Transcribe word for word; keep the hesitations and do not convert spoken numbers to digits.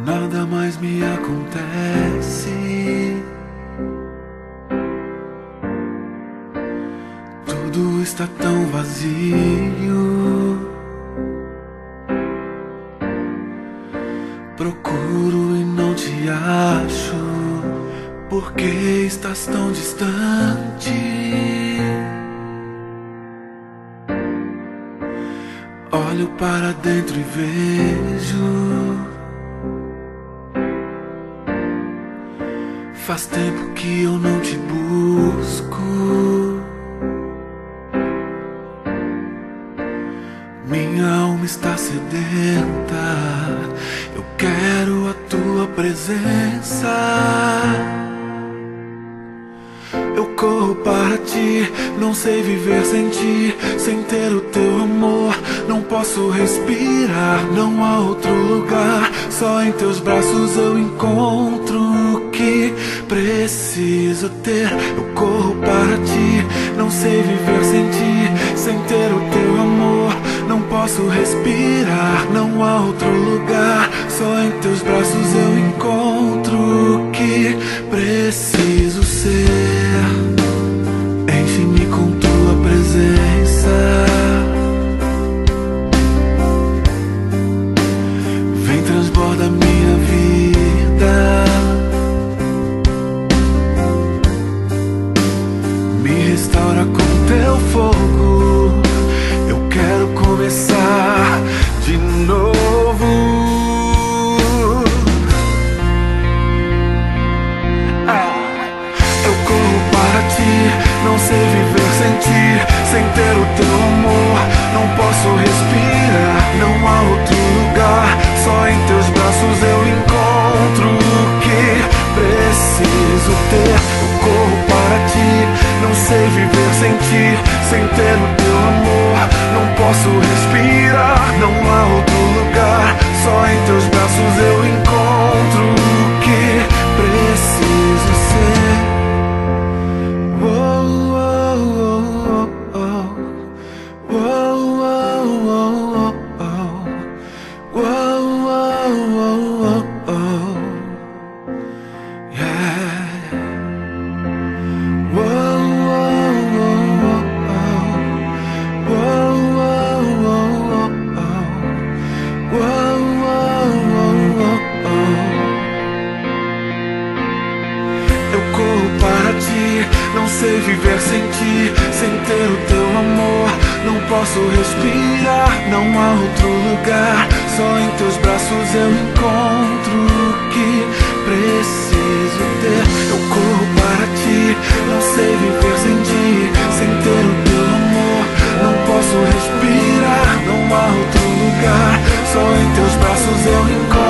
Nada mais me acontece. Tudo está tão vazio. Procuro e não te acho. Por que estás tão distante? Olho para dentro e vejo. Faz tempo que eu não te busco. Minha alma está sedenta. Eu quero a tua presença. Eu corro para ti, não sei viver sem ti. Sem ter o teu amor, não posso respirar. Não há outro lugar, só em teus braços eu encontro o que preciso ter. Eu corro para ti, não sei viver sem ti. Sem ter o teu amor, não posso respirar. Não há outro lugar, só em teus braços eu encontro o que preciso ser. Enche-me com tua presença. Vem, transborda minha vida. Me restaura com teu fogo. Eu quero começar de novo. Ah, eu corro para ti, não sei viver sem ti. Sem ter o teu amor, não posso respirar. Não há outro lugar, só em teus braços eu encontro o que preciso ter. Eu corro para ti, não sei viver sem ti. Sem ter o teu amor, não posso respirar. Não há outro lugar, só em teus braços eu encontro o que preciso ser. Não sei viver sem ti. Sem ter o teu amor, não posso respirar. Não há outro lugar, só em teus braços eu encontro o que preciso ter. Eu corro para ti, não sei viver sem ti. Sem ter o teu amor, não posso respirar. Não há outro lugar, só em teus braços eu encontro